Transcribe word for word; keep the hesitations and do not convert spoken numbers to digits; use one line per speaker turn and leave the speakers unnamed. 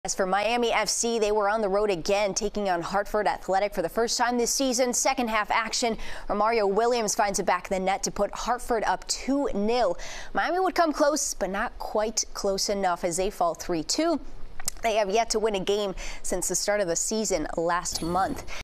As for Miami F C, they were on the road again, taking on Hartford Athletic for the first time this season. Second half action, Mario Williams finds it back of the net to put Hartford up two nil. Miami would come close, but not quite close enough as they fall three two. They have yet to win a game since the start of the season last month.